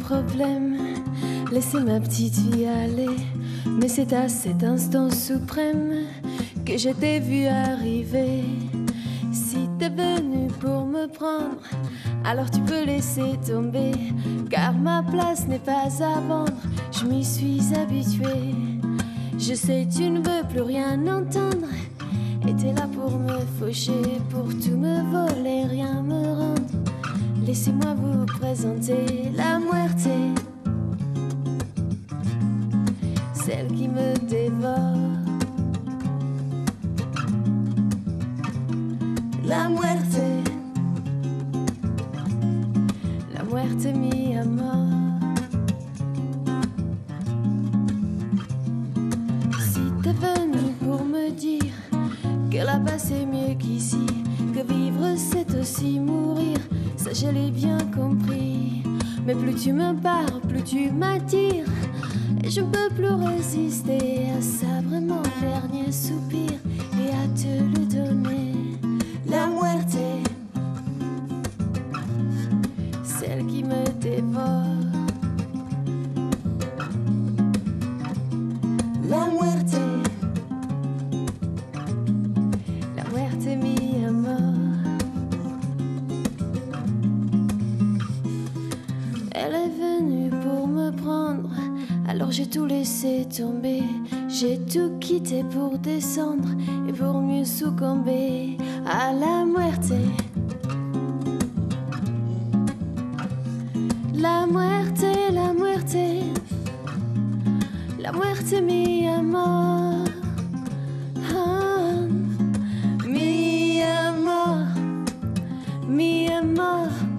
problème, laissez ma petite fille aller. Mais c'est à cet instant suprême que je t'ai vu arriver. Si t'es venu pour me prendre, alors tu peux laisser tomber, car ma place n'est pas à vendre, je m'y suis habituée. Je sais tu ne veux plus rien entendre, et t'es là pour me faucher, pour tout me voler, rien me rendre. Laissez-moi vous présenter la muerte, celle qui me dévore. La muerte mi amor. Si t'es venu pour me dire que là-bas c'est mieux qu'ici, que vivre c'est aussi mourir, ça je l'ai bien compris. Mais plus tu me parles, plus tu m'attires, et je ne peux plus résister à ça, vraiment dernier soupir, et à te le donner. La muerte, celle qui me dévore. La muerte mi amor. Elle est venue pour me prendre, alors j'ai tout laissé tomber. J'ai tout quitté pour descendre et pour mieux succomber à la muerte. La muerte, la muerte, la muerte mi amor. Ah, mi amor, mi amor.